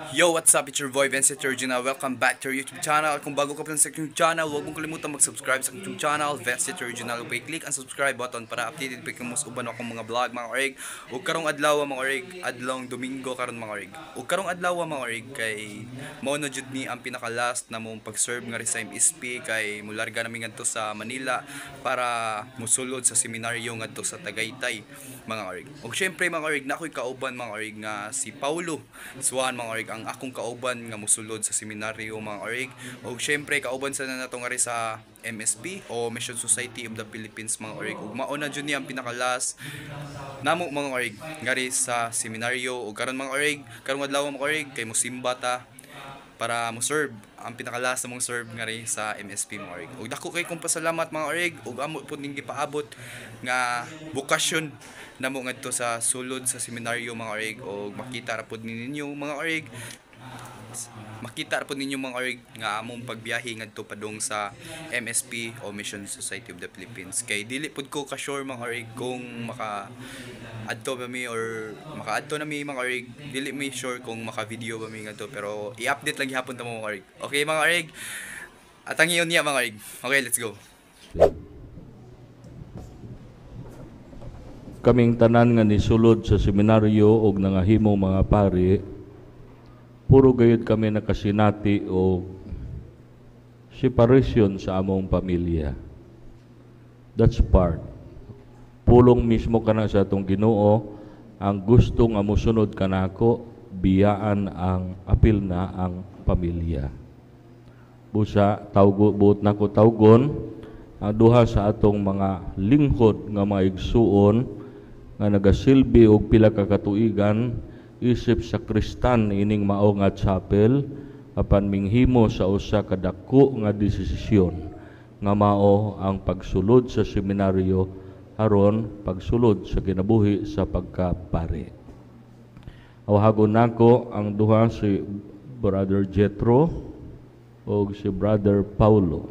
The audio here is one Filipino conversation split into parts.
Yo, what's up? It's your boy Vincent Original. Welcome back to our YouTube channel. Kung bago ka pa lang sa aking channel, huwag mong kalimutan mag-subscribe sa aking channel, Vincent Original. Click ang subscribe button para updated pa kung mas uban akong mga vlog mga orig. Ug karong adlaw mga orig, adlong Domingo karon mga orig. Ug karong adlaw mga orig kay mao na jud ni ang pinaka last na mong pag-serve nga ri sa MSP kay mularga nami ngadto sa Manila para musulod sa seminaryo ngadto sa Tagaytay mga orig. Ug syempre mga orig, na ako'y kauban mga orig nga si Paulo Swan mga orig ang akong kauban nga mosulod sa seminaryo mga orig. Ug syempre kauban sa nato nga ri sa MSP o Mission Society of the Philippines mga orig. Ug mao na jud ni ang pinaka last namo mga orig nga ri sa seminaryo. Ug karon mga orig, karong adlaw mga orig kay mosimba ta para mo serve ang pinakalas na mong serve nga rin sa MSP mga orig. Ug dako kay kong pasalamat mga orig ug amo pud ning gipaabot nga bukasyon namo ngadto sa sulod sa seminaryo mga orig. Ug makita ra pud ninyo mga orig, makita po ninyo mga orig nga among pagbiyahe ngadto padung sa MSP o Mission Society of the Philippines. Kay dili pud ko ka-sure mga orig kung maka-adto ba mi or maka-adto na mi mga orig. Dili mi sure kung maka-video ba mi ngadto, pero i-update lang gihapon ta mga orig. Okay mga orig? At ang iyon niya mga orig. Okay, let's go. Kaming tanan nga nisulod sa seminaryo og nangahimong mga pari, puro gayud kami nakasinati o separation sa among pamilya. That's part. Pulong mismo kana sa atong Ginoo ang gusto nga mosunod kanako, biyaan ang apil na ang pamilya. Busa tawgo buot nako tawgon ang duha sa atong mga lingkod nga mga igsuon nga nagasilbi og pila ka katuigan isip sa Kristan ining mao nga chapel apan minghimo sa usa ka dako nga desisyon nga mao ang pagsulod sa seminaryo aron pagsulod sa kinabuhi sa pagkapari. Awahagon nako ang duha si Brother Jethro o si Brother Paulo.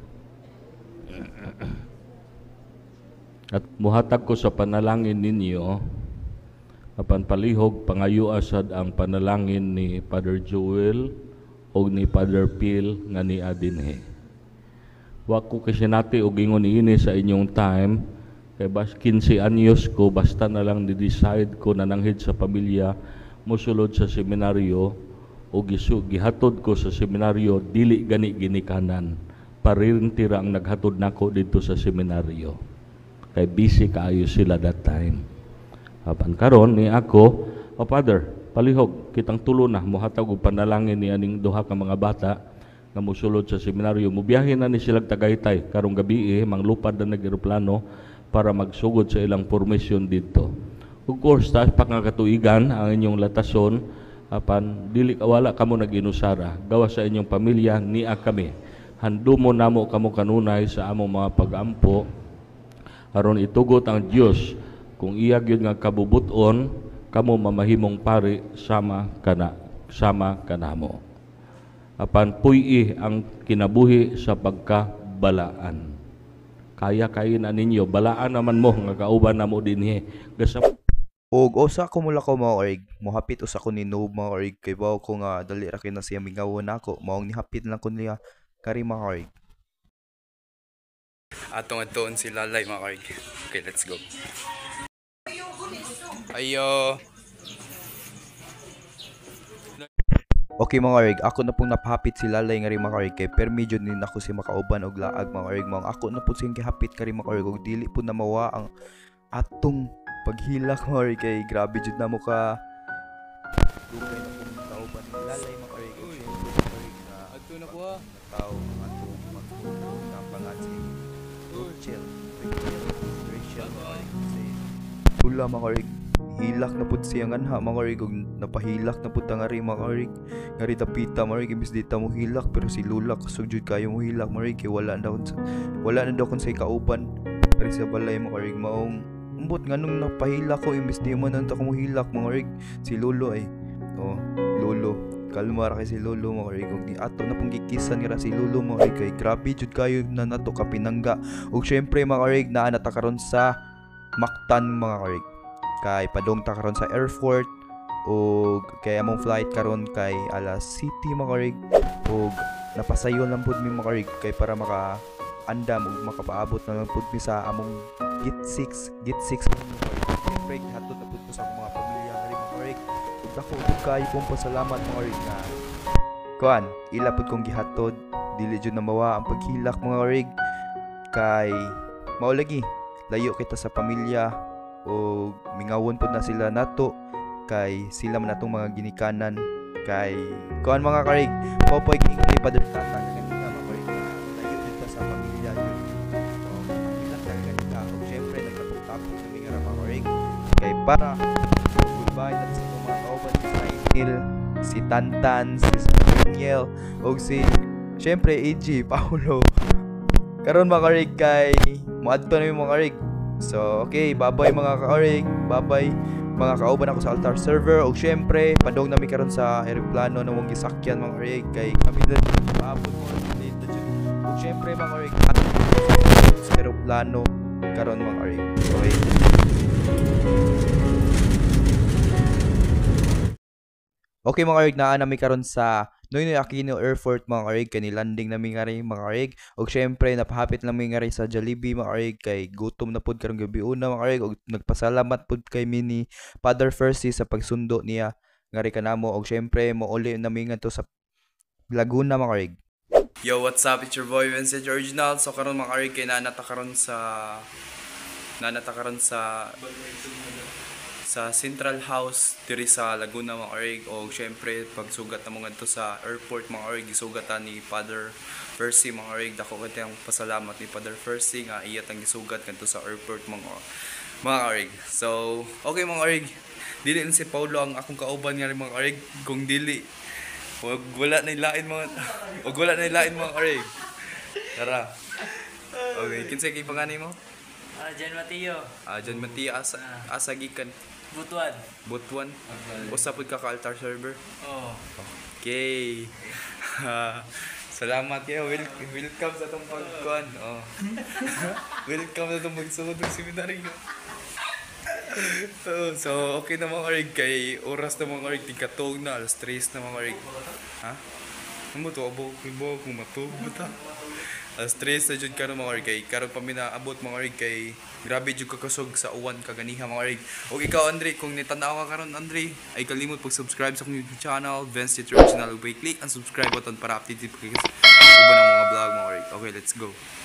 At muhatag ko sa panalangin ninyo apan palihog pangayo asad ang panalangin ni Father Joel o ni Father Phil nga ni Adinhe. Wa ko kasinati og ingon ini sa inyong time kay bas 15 anyos ko basta na lang ni-decide ko na nanghid sa pamilya mosulod sa seminaryo o gihatod ko sa seminaryo dili gani ginikanan parintira ang naghatod nako dito sa seminaryo kay busy kaayo sila that time. Apan karon ni ako, "O Father, palihog kitang tulo na mohatag og panalangin ni aning duha ka mga bata nga mosulod sa seminaryo. Mubiyahe na ni sila Tagaytay karong gabi manglupad na nag-eroplano para magsugod sa ilang formation dito. Of course, taas pa nga katuigan ang inyong latason apan dili wala kamo nag-inusara. Gawa sa inyong pamilya niya kami. Handumo namo kamo kanunay sa among mga pag-ampo aron itugot ang Dios kung iya gyud nga kabubuton kamo mamahimong pari sama kanamo. Apan puy ang kinabuhi sa pagkabalaan. Kaya na ninyo balaan naman mo nga kauban namo dinhi. Og usa ko mula ko mga orig, mohapit usa ko ni Noob mga orig kay bawo ko nga dali ra kay na siya mingawon nako, maong nihapit lang ko niya kari mga orig. Atong atoon si Lalay mga orig. Okay, let's go. Ayo. Okay mga orig, ako na pong napahapit si Lalay nga ri mga orig kay permi jud ni nako si makauban og laag mga orig. Mga ako na pud sing gihapit kari mga orig og dili pud na mawa ang atong paghilak mga orig kay grabe jud na mo ka dugay na pong kauban ni Lalay mga orig. Orig na Adto na ko ha. tao atong magtulog na pangatsi. Chill. Rachel mga orig say Ula mga orig, hilak na pud siya nganha mga orig ug napahilak na pud nga ri mga orig. Nga ri tapita mga orig imbis dita mo hilak pero si Lula kusog jud kayo mo hilak mga orig kay wala na daw kun say kauban. Ri sa balay mga orig maong umbot nganong napahilak ko imbis di man nang ta ko mo hilak mga orig. Si Lolo ay Lolo kalma ra kay si Lolo mga orig ug di ato na pong gikisan nga si Lolo mga orig kay grabe jud kayo na nato ka pinangga. Ug syempre mga orig naa nata karon sa Mactan mga orig kay padung ta karon sa airport ug kay among flight karon kay alas City mga karig, ug napasayon lang pud mi mga karig kay para maka andam ug makapaabot na lang pud mi sa among gate 6 siyempre hatod na pud ko sa akong mga pamilya nga rin mga karig, ug dako ug kayo pong pasalamat mga karig nga kuan ila pud kong gihatod, dili jud na mawa ang paghilak mga karig kay mao lagi layo kita sa pamilya o mingawon pud na sila nato kay sila man atong mga ginikanan kay kuan mga karig mao po giingon ni Father Tata nga kanina mga karig layo jud ta sa pamilya jud so ilang kanina ug syempre nagtapok-tapok kami nga mga karig kay para goodbye na sa itong mga kauban si Sainil, si Tantan, si Daniel ug si syempre AG Paulo karon mga karig kay moadto na yung mga karig. So, okay, bye-bye mga ka-orig, bye-bye mga kauban ako sa altar server ug syempre padong nami karon sa eroplano na mong gisakyan mga karig kay kami din maabot mo dito jud. Ug syempre mga karig sa eroplano karon mga karig. Okay. Okay mga karig, naa nami karon sa Noynoy Aquino Airport mga karig, kay nilanding nami nga rin mga karig ug syempre napahapit nami nga rin sa Jollibee mga karig kay gutom na pud karong gabi una mga karig ug nagpasalamat pud kay ni Father Percy sa pagsundo niya nga rin kanamo ug syempre mouli nami nga to sa Laguna mga karig. Yo, what's up? It's your boy Vincent Original. So karon mga karig kay nanata karon sa Central House diri sa Laguna mga karig o syempre pagsugat na mga to sa airport mga karig gisugatan ni Father Percy mga karig, dako kay ang pasalamat ni Father Percy nga iya tang gisugat kanto sa airport mga karig. So okay mga karig, dili na si Paulo ang akong kauban nga rin mga karig, kung dili wala na ilain mga karig. Tara. Okay, kinsay kay panganay mo? John Mateo. John Mateo asa gikan Butuan. Usa pud ka altar server. Oh. Okay. Salamat kayo. Welcome sa tong pagkuan. Oh. Welcome sa tong magsugod ng seminaryo. So okay na mga karig kay oras na mga karig tingkatog na alas 3 na mga karig. Ha? Amo to abo kung matug ta. Alas 3 na jud karon mga karig kay karon pa mi naabot mga karig kay grabe jud kakasog sa uwan kaganiha mga karig. Og ikaw Andre, kung nitanaw ka karon Andre, ay kalimot pag-subscribe sa akong YouTube channel Vince Original. Click ang subscribe button para updated ka sa uban ng mga vlog mga karig. Okay, let's go.